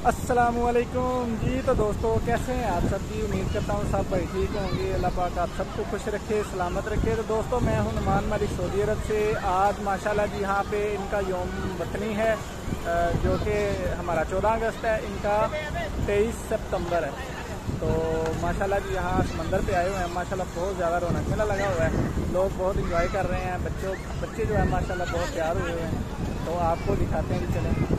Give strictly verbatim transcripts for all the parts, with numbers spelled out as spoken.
अस्सलामुअलैकुम जी। तो दोस्तों कैसे हैं आप सब जी। उम्मीद करता हूँ सब भाई ठीक होंगे। अल्लाह पाक आप सबको खुश रखे, सलामत रखे। तो दोस्तों मैं हूँ नुमान मलिक सऊदी अरब से। आज माशाल्लाह जी यहाँ पे इनका यौम वतनी है जो कि हमारा चौदह अगस्त है, इनका तेईस सितंबर है। तो माशाल्लाह जी यहाँ समंदर पे आए हुए हैं। माशाल्लाह बहुत ज़्यादा रौनक मेला लगा हुआ है, लोग बहुत इंजॉय कर रहे हैं। बच्चों बच्चे जो है माशाल्लाह बहुत तैयार हुए हुए हैं। तो आपको दिखाते हैं कि चलें।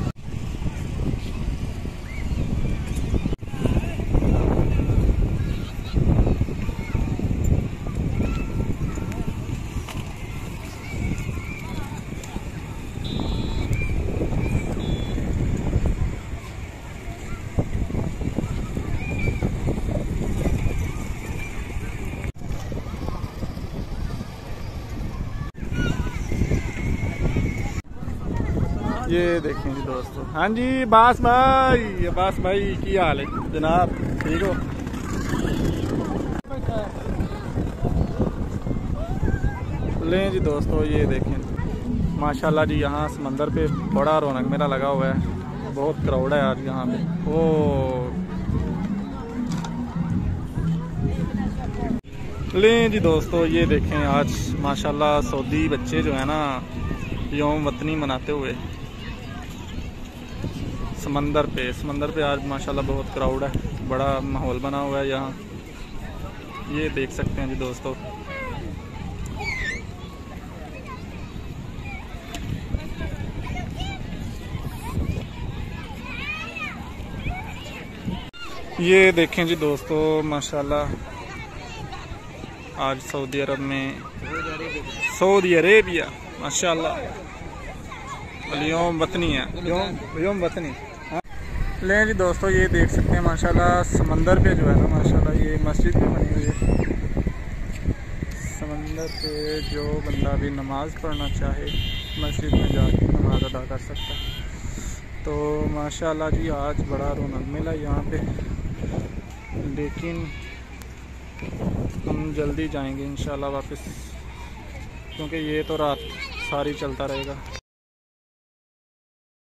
ये देखें जी दोस्तों। हाँ जी बास भाई, बास भाई की हाल है जनाब, ठीक हो? लें जी दोस्तों, ये देखें माशाल्लाह जी यहाँ समंदर पे बड़ा रौनक मेला लगा हुआ है। बहुत क्राउड है आज यहाँ पे। ओ लें जी दोस्तों, ये देखें आज माशाल्लाह सऊदी बच्चे जो है ना यौम वतनी मनाते हुए समंदर पे समंदर पे आज माशाल्लाह बहुत क्राउड है, बड़ा माहौल बना हुआ है यहाँ। ये देख सकते हैं जी दोस्तों। ये देखें जी दोस्तों माशाल्लाह आज सऊदी अरब में सऊदी अरेबिया माशाल्लाह यौम वतनी है, यौम यौम वतनी। लें जी दोस्तों, ये देख सकते हैं माशाल्लाह समंदर पे जो है ना माशाल्लाह ये मस्जिद भी बनी हुई है। समंदर पे जो बंदा भी नमाज़ पढ़ना चाहे मस्जिद में जाके नमाज अदा कर सकता है। तो माशाल्लाह जी आज बड़ा रौनक मेला यहाँ पे, लेकिन हम जल्दी जाएंगे इंशाल्लाह वापस, क्योंकि ये तो रात सारी चलता रहेगा।